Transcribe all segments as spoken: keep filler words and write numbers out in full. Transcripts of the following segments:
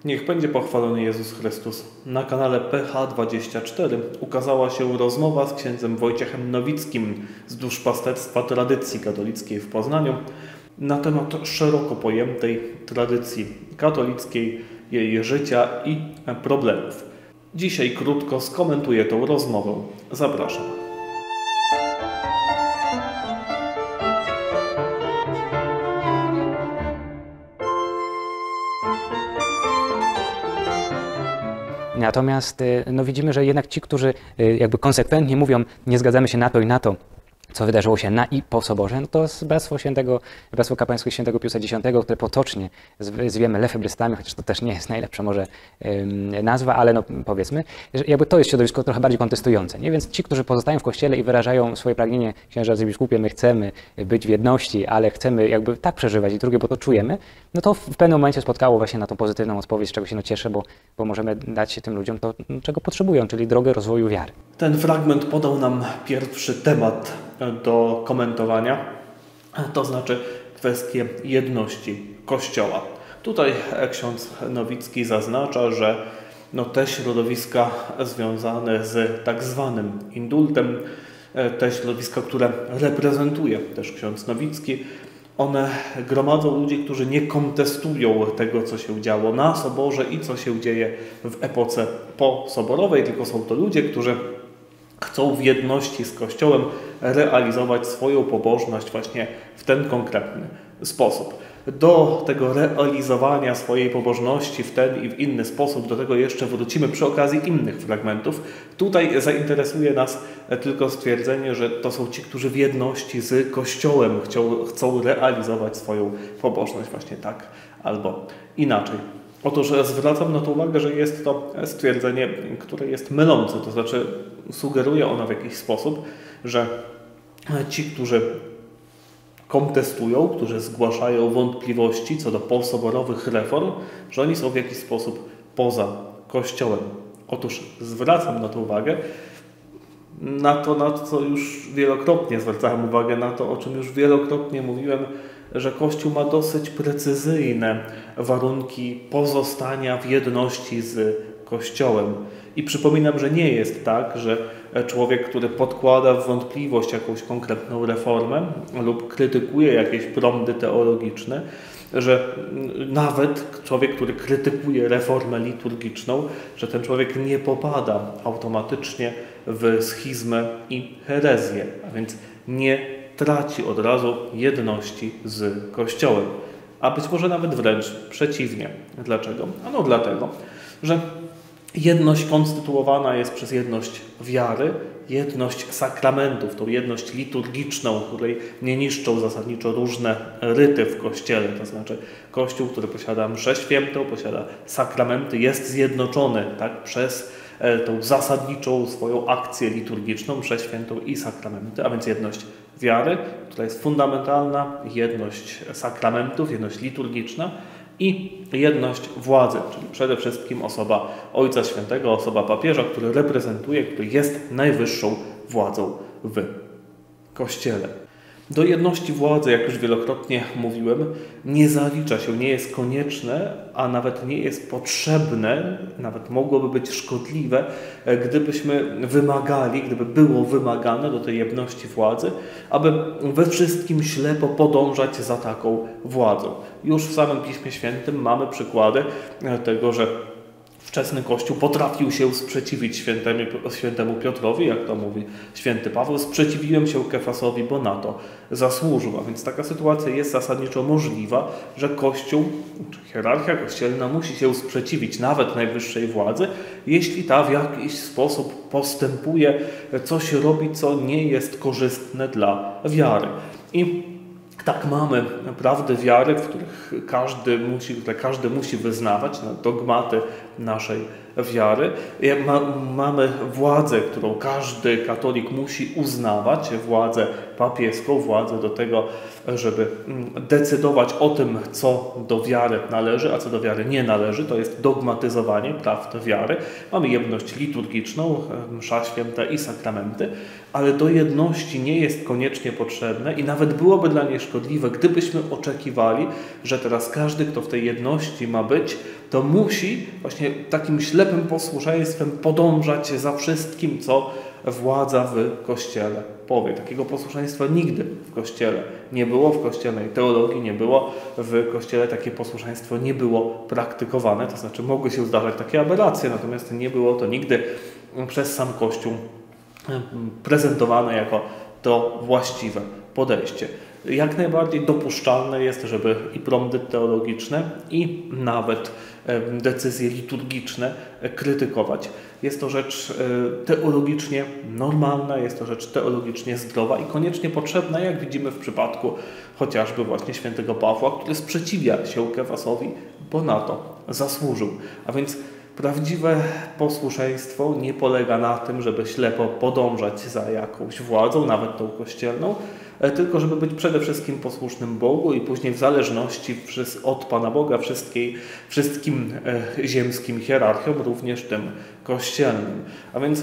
Niech będzie pochwalony Jezus Chrystus. Na kanale P H dwadzieścia cztery ukazała się rozmowa z księdzem Wojciechem Nowickim z Duszpasterstwa Tradycji Katolickiej w Poznaniu na temat szeroko pojętej tradycji katolickiej, jej życia i problemów. Dzisiaj krótko skomentuję tą rozmowę. Zapraszam. Natomiast no, widzimy, że jednak ci, którzy jakby konsekwentnie mówią, nie zgadzamy się na to i na to, co wydarzyło się na i po Soborze, no to jest Bractwo Świętego, Bractwo Kapłańskie Świętego Piusa Dziesiątego, które potocznie zwiemy lefebrystami, chociaż to też nie jest najlepsza może ym, nazwa, ale no powiedzmy, że jakby to jest środowisko trochę bardziej kontestujące, nie? Więc ci, którzy pozostają w Kościele i wyrażają swoje pragnienie, księże arcybiskupie, my chcemy być w jedności, ale chcemy jakby tak przeżywać i drugie, bo to czujemy, no to w pewnym momencie spotkało właśnie na tą pozytywną odpowiedź, z czego się no cieszę, bo, bo możemy dać się tym ludziom to, czego potrzebują, czyli drogę rozwoju wiary. Ten fragment podał nam pierwszy temat do komentowania, to znaczy kwestię jedności Kościoła. Tutaj ksiądz Nowicki zaznacza, że no te środowiska związane z tak zwanym indultem, te środowiska, które reprezentuje też ksiądz Nowicki, one gromadzą ludzi, którzy nie kontestują tego, co się działo na Soborze i co się dzieje w epoce posoborowej, tylko są to ludzie, którzy chcą w jedności z Kościołem realizować swoją pobożność właśnie w ten konkretny sposób. Do tego realizowania swojej pobożności w ten i w inny sposób, do tego jeszcze wrócimy przy okazji innych fragmentów. Tutaj zainteresuje nas tylko stwierdzenie, że to są ci, którzy w jedności z Kościołem chcą, chcą realizować swoją pobożność właśnie tak albo inaczej. Otóż zwracam na to uwagę, że jest to stwierdzenie, które jest mylące, to znaczy sugeruje ono w jakiś sposób, że ci, którzy kontestują, którzy zgłaszają wątpliwości co do posoborowych reform, że oni są w jakiś sposób poza Kościołem. Otóż zwracam na to uwagę, na to, na co już wielokrotnie zwracałem uwagę, na to, o czym już wielokrotnie mówiłem, że Kościół ma dosyć precyzyjne warunki pozostania w jedności z Kościołem. I przypominam, że nie jest tak, że człowiek, który podkłada w wątpliwość jakąś konkretną reformę lub krytykuje jakieś prądy teologiczne, że nawet człowiek, który krytykuje reformę liturgiczną, że ten człowiek nie popada automatycznie w schizmę i herezję, a więc nie traci od razu jedności z Kościołem. A być może nawet wręcz przeciwnie. Dlaczego? Ano dlatego, że jedność konstytuowana jest przez jedność wiary, jedność sakramentów, tą jedność liturgiczną, której nie niszczą zasadniczo różne ryty w Kościele. To znaczy Kościół, który posiada mszę świętą, posiada sakramenty, jest zjednoczony tak, przez tą zasadniczą swoją akcję liturgiczną, mszę świętą i sakramenty, a więc jedność wiary, która jest fundamentalna, jedność sakramentów, jedność liturgiczna i jedność władzy, czyli przede wszystkim osoba Ojca Świętego, osoba papieża, który reprezentuje, który jest najwyższą władzą w Kościele. Do jedności władzy, jak już wielokrotnie mówiłem, nie zalicza się, nie jest konieczne, a nawet nie jest potrzebne, nawet mogłoby być szkodliwe, gdybyśmy wymagali, gdyby było wymagane do tej jedności władzy, aby we wszystkim ślepo podążać za taką władzą. Już w samym Piśmie Świętym mamy przykłady tego, że wczesny Kościół potrafił się sprzeciwić świętemu, świętemu Piotrowi, jak to mówi święty Paweł, sprzeciwiłem się Kefasowi, bo na to zasłużył. A więc taka sytuacja jest zasadniczo możliwa, że Kościół, czy hierarchia kościelna musi się sprzeciwić nawet najwyższej władzy, jeśli ta w jakiś sposób postępuje, coś robi, co nie jest korzystne dla wiary. I tak mamy prawdy wiary, w których każdy musi, które każdy musi wyznawać, dogmaty naszej wiary. Ma, mamy władzę, którą każdy katolik musi uznawać, władzę papieską, władzę do tego, żeby decydować o tym, co do wiary należy, a co do wiary nie należy. To jest dogmatyzowanie prawd wiary. Mamy jedność liturgiczną, msza święta i sakramenty, ale do jedności nie jest koniecznie potrzebne i nawet byłoby dla niej szkodliwe, gdybyśmy oczekiwali, że teraz każdy, kto w tej jedności ma być, to musi właśnie takim ślepym posłuszeństwem podążać za wszystkim, co władza w Kościele powie. Takiego posłuszeństwa nigdy w Kościele nie było, w kościelnej teologii nie było, w Kościele takie posłuszeństwo nie było praktykowane, to znaczy mogły się zdarzać takie aberracje, natomiast nie było to nigdy przez sam Kościół prezentowane jako to właściwe podejście. Jak najbardziej dopuszczalne jest, żeby i prądy teologiczne, i nawet decyzje liturgiczne krytykować. Jest to rzecz teologicznie normalna, jest to rzecz teologicznie zdrowa i koniecznie potrzebna, jak widzimy w przypadku chociażby właśnie świętego Pawła, który sprzeciwia się Kefasowi, bo na to zasłużył. A więc prawdziwe posłuszeństwo nie polega na tym, żeby ślepo podążać za jakąś władzą, nawet tą kościelną, tylko żeby być przede wszystkim posłusznym Bogu i później w zależności od Pana Boga wszystkiej, wszystkim ziemskim hierarchiom, również tym kościelnym. A więc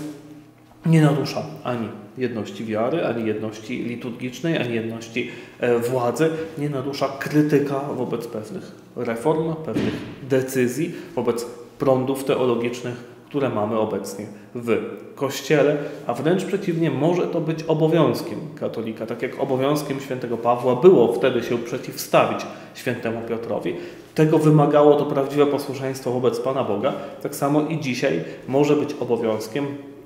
nie narusza ani jedności wiary, ani jedności liturgicznej, ani jedności władzy, nie narusza krytyka wobec pewnych reform, pewnych decyzji, wobec prądów teologicznych, które mamy obecnie w Kościele, a wręcz przeciwnie, może to być obowiązkiem katolika, tak jak obowiązkiem świętego Pawła było wtedy się przeciwstawić świętemu Piotrowi. Tego wymagało to prawdziwe posłuszeństwo wobec Pana Boga, tak samo i dzisiaj może być obowiązkiem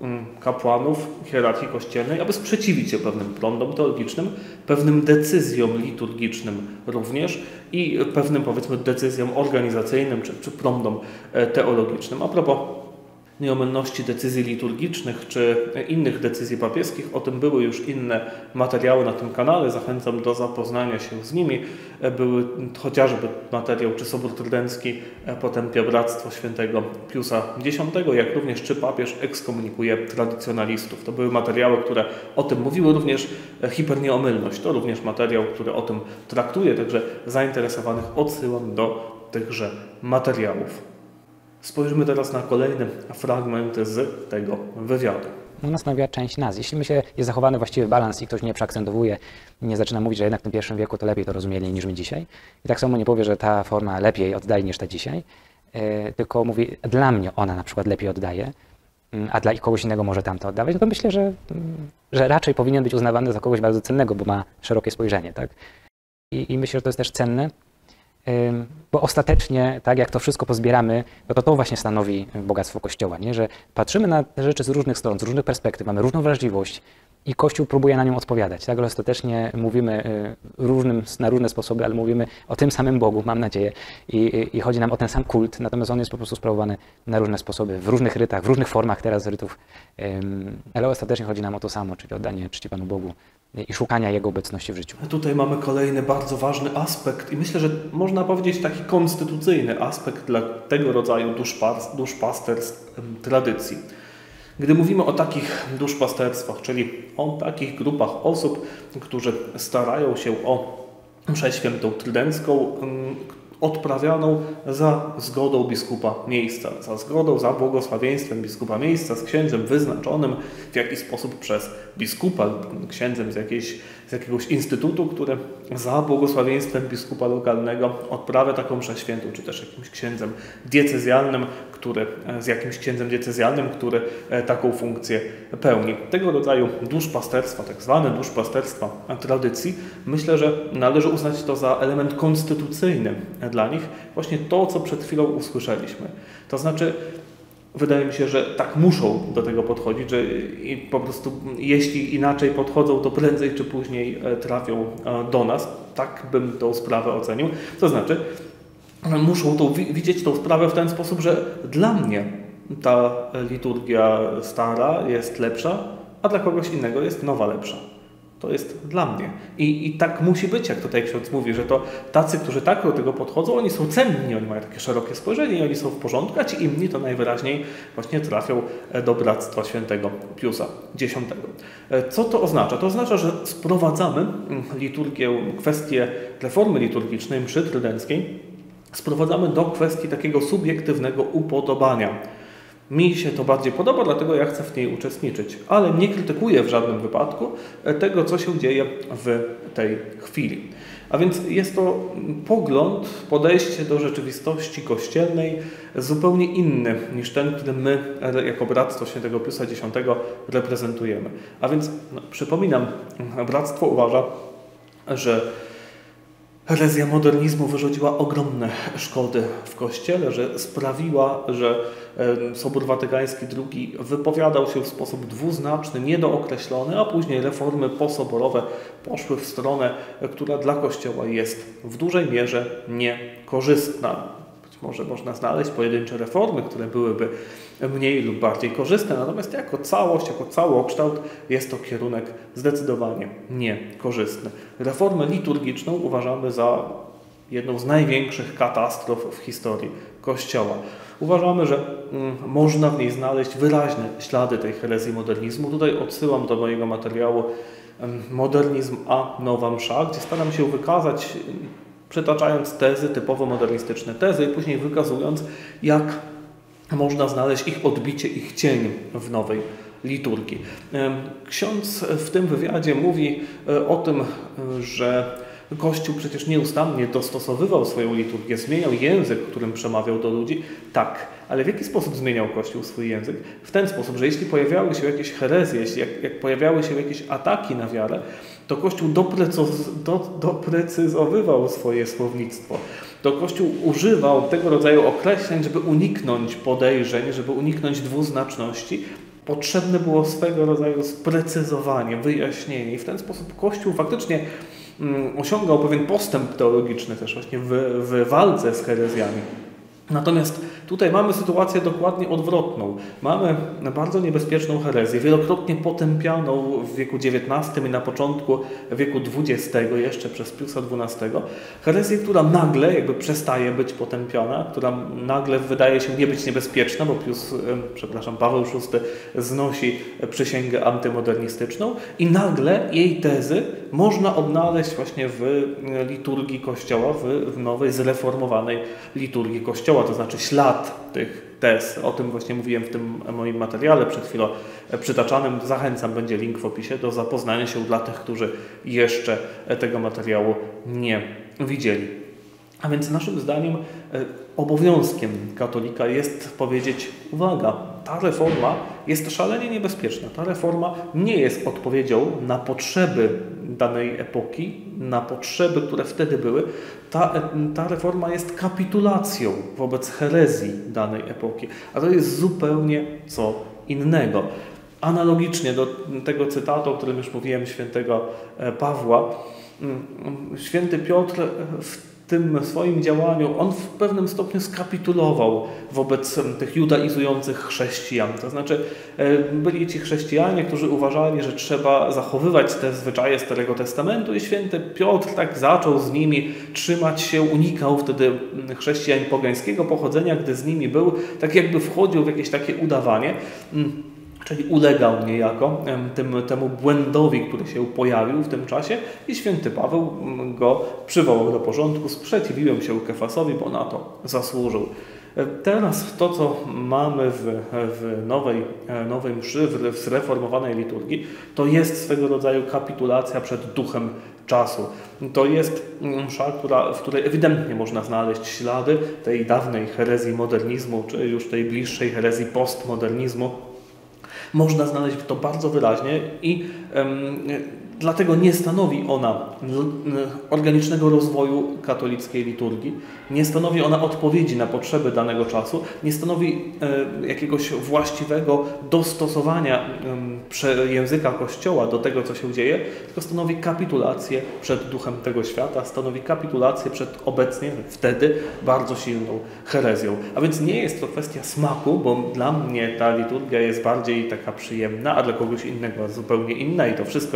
kapłanów hierarchii kościelnej, aby sprzeciwić się pewnym prądom teologicznym, pewnym decyzjom liturgicznym również i pewnym, powiedzmy, decyzjom organizacyjnym czy, czy prądom teologicznym. A propos nieomylności decyzji liturgicznych czy innych decyzji papieskich, o tym były już inne materiały na tym kanale, zachęcam do zapoznania się z nimi. Były chociażby materiał, czy Sobór Trydencki potępia Bractwo Świętego Piusa Dziesiątego, jak również czy papież ekskomunikuje tradycjonalistów. To były materiały, które o tym mówiły, również hipernieomylność. To również materiał, który o tym traktuje, także zainteresowanych odsyłam do tychże materiałów. Spojrzymy teraz na kolejny fragment z tego wywiadu. Nas stanowiła część nas. Jeśli myślę, jest zachowany właściwy balans i ktoś nie przeakcentowuje, nie zaczyna mówić, że jednak w tym pierwszym wieku to lepiej to rozumieli niż my dzisiaj. I tak samo nie powie, że ta forma lepiej oddaje niż ta dzisiaj, yy, tylko mówi, dla mnie ona na przykład lepiej oddaje, yy, a dla kogoś innego może tamto oddawać, no to myślę, że, yy, że raczej powinien być uznawany za kogoś bardzo cennego, bo ma szerokie spojrzenie, tak? I, i myślę, że to jest też cenne, bo ostatecznie, tak jak to wszystko pozbieramy, no to to właśnie stanowi bogactwo Kościoła, nie? Że patrzymy na te rzeczy z różnych stron, z różnych perspektyw, mamy różną wrażliwość i Kościół próbuje na nią odpowiadać, tak? Ale ostatecznie mówimy różnym, na różne sposoby, ale mówimy o tym samym Bogu, mam nadzieję, I, i chodzi nam o ten sam kult, natomiast on jest po prostu sprawowany na różne sposoby, w różnych rytach, w różnych formach teraz rytów, ale ostatecznie chodzi nam o to samo, czyli oddanie czci Panu Bogu i szukania Jego obecności w życiu. Tutaj mamy kolejny bardzo ważny aspekt i myślę, że można powiedzieć taki konstytucyjny aspekt dla tego rodzaju duszpasterstw tradycji. Gdy mówimy o takich duszpasterstwach, czyli o takich grupach osób, którzy starają się o mszę świętą trydencką, odprawianą za zgodą biskupa miejsca, za zgodą, za błogosławieństwem biskupa miejsca, z księdzem wyznaczonym w jakiś sposób przez biskupa lub księdzem z, jakiejś, z jakiegoś instytutu, który za błogosławieństwem biskupa lokalnego odprawia taką mszę świętą, czy też jakimś księdzem diecezjalnym, który, z jakimś księdzem diecezjalnym, który taką funkcję pełni. Tego rodzaju duszpasterstwa, tak zwane duszpasterstwa tradycji, myślę, że należy uznać to za element konstytucyjny dla nich, właśnie to, co przed chwilą usłyszeliśmy. To znaczy, wydaje mi się, że tak muszą do tego podchodzić, że i po prostu jeśli inaczej podchodzą, to prędzej czy później trafią do nas. Tak bym tą sprawę ocenił. To znaczy, muszą tą, widzieć tą sprawę w ten sposób, że dla mnie ta liturgia stara jest lepsza, a dla kogoś innego jest nowa lepsza. To jest dla mnie. I, I tak musi być, jak tutaj ksiądz mówi, że to tacy, którzy tak do tego podchodzą, oni są cenni, oni mają takie szerokie spojrzenie i oni są w porządku, a ci inni to najwyraźniej właśnie trafią do Bractwa Świętego Piusa Dziesiątego. Co to oznacza? To oznacza, że sprowadzamy liturgię, kwestię reformy liturgicznej, mszy trydenckiej, sprowadzamy do kwestii takiego subiektywnego upodobania. Mi się to bardziej podoba, dlatego ja chcę w niej uczestniczyć, ale nie krytykuję w żadnym wypadku tego, co się dzieje w tej chwili. A więc jest to pogląd, podejście do rzeczywistości kościelnej zupełnie inny niż ten, który my jako Bractwo Świętego Piusa Dziesiątego reprezentujemy. A więc no, przypominam, Bractwo uważa, że herezja modernizmu wyrządziła ogromne szkody w Kościele, że sprawiła, że Sobór Watykański drugi wypowiadał się w sposób dwuznaczny, niedookreślony, a później reformy posoborowe poszły w stronę, która dla Kościoła jest w dużej mierze niekorzystna. Być może można znaleźć pojedyncze reformy, które byłyby mniej lub bardziej korzystne, natomiast jako całość, jako całokształt jest to kierunek zdecydowanie niekorzystny. Reformę liturgiczną uważamy za jedną z największych katastrof w historii Kościoła. Uważamy, że mm, można w niej znaleźć wyraźne ślady tej herezji modernizmu. Tutaj odsyłam do mojego materiału Modernizm a Nowa Msza, gdzie staram się wykazać, przytaczając tezy, typowo modernistyczne tezy i później wykazując, jak można znaleźć ich odbicie, ich cień w nowej liturgii. Ksiądz w tym wywiadzie mówi o tym, że Kościół przecież nieustannie dostosowywał swoją liturgię, zmieniał język, którym przemawiał do ludzi. Tak, ale w jaki sposób zmieniał Kościół swój język? W ten sposób, że jeśli pojawiały się jakieś herezje, jeśli jak, jak pojawiały się jakieś ataki na wiarę, to Kościół doprecyz, do, doprecyzowywał swoje słownictwo. To Kościół używał tego rodzaju określeń, żeby uniknąć podejrzeń, żeby uniknąć dwuznaczności. Potrzebne było swego rodzaju sprecyzowanie, wyjaśnienie i w ten sposób Kościół faktycznie mm, osiągał pewien postęp teologiczny też właśnie w, w walce z herezjami. Natomiast tutaj mamy sytuację dokładnie odwrotną. Mamy bardzo niebezpieczną herezję, wielokrotnie potępianą w wieku dziewiętnastym i na początku wieku dwudziestego, jeszcze przez Piusa dwunastego. Herezję, która nagle jakby przestaje być potępiona, która nagle wydaje się nie być niebezpieczna, bo Pius, przepraszam, Paweł szósty znosi przysięgę antymodernistyczną i nagle jej tezy można odnaleźć właśnie w liturgii Kościoła, w, w nowej, zreformowanej liturgii Kościoła, to znaczy ślad tych tez. O tym właśnie mówiłem w tym moim materiale przed chwilą przytaczanym. Zachęcam, będzie link w opisie do zapoznania się dla tych, którzy jeszcze tego materiału nie widzieli. A więc naszym zdaniem obowiązkiem katolika jest powiedzieć: uwaga, ta reforma jest szalenie niebezpieczna. Ta reforma nie jest odpowiedzią na potrzeby danej epoki, na potrzeby, które wtedy były. Ta, ta reforma jest kapitulacją wobec herezji danej epoki. A to jest zupełnie co innego. Analogicznie do tego cytatu, o którym już mówiłem, świętego Pawła, święty Piotr w tym swoim działaniu, on w pewnym stopniu skapitulował wobec tych judaizujących chrześcijan. To znaczy byli ci chrześcijanie, którzy uważali, że trzeba zachowywać te zwyczaje Starego Testamentu i święty Piotr tak zaczął z nimi trzymać się, unikał wtedy chrześcijan pogańskiego pochodzenia, gdy z nimi był, tak jakby wchodził w jakieś takie udawanie. Czyli ulegał niejako tym, temu błędowi, który się pojawił w tym czasie i święty Paweł go przywołał do porządku, sprzeciwiłem się Kefasowi, bo na to zasłużył. Teraz to, co mamy w, w nowej, nowej mszy, w zreformowanej liturgii, to jest swego rodzaju kapitulacja przed duchem czasu. To jest msza, która, w której ewidentnie można znaleźć ślady tej dawnej herezji modernizmu, czy już tej bliższej herezji postmodernizmu. Można znaleźć to bardzo wyraźnie i um, dlatego nie stanowi ona organicznego rozwoju katolickiej liturgii, nie stanowi ona odpowiedzi na potrzeby danego czasu, nie stanowi e, jakiegoś właściwego dostosowania e, języka Kościoła do tego, co się dzieje, tylko stanowi kapitulację przed duchem tego świata, stanowi kapitulację przed obecnie, wtedy bardzo silną herezją. A więc nie jest to kwestia smaku, bo dla mnie ta liturgia jest bardziej taka przyjemna, a dla kogoś innego zupełnie inna i to wszystko jest w porządku.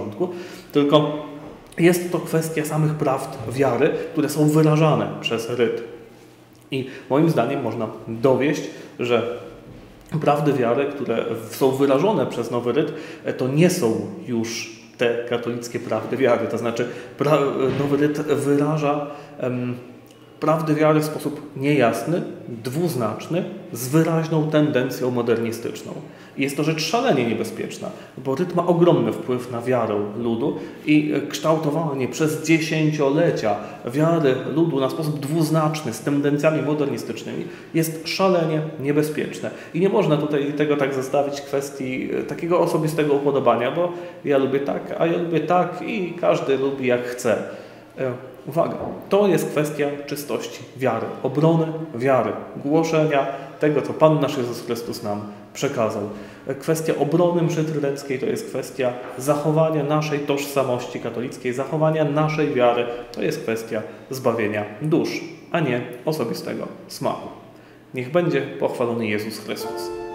porządku, tylko jest to kwestia samych prawd wiary, które są wyrażane przez ryt. I moim zdaniem można dowieść, że prawdy wiary, które są wyrażone przez nowy ryt, to nie są już te katolickie prawdy wiary. To znaczy nowy ryt wyraża um, prawdy wiary w sposób niejasny, dwuznaczny, z wyraźną tendencją modernistyczną. I jest to rzecz szalenie niebezpieczna, bo ryt ma ogromny wpływ na wiarę ludu i kształtowanie przez dziesięciolecia wiary ludu na sposób dwuznaczny, z tendencjami modernistycznymi, jest szalenie niebezpieczne. I nie można tutaj tego tak zostawić kwestii takiego osobistego upodobania, bo ja lubię tak, a ja lubię tak i każdy lubi jak chce. Uwaga, to jest kwestia czystości wiary, obrony wiary, głoszenia tego, co Pan nasz Jezus Chrystus nam przekazał. Kwestia obrony mszy trydenckiej to jest kwestia zachowania naszej tożsamości katolickiej, zachowania naszej wiary. To jest kwestia zbawienia dusz, a nie osobistego smaku. Niech będzie pochwalony Jezus Chrystus.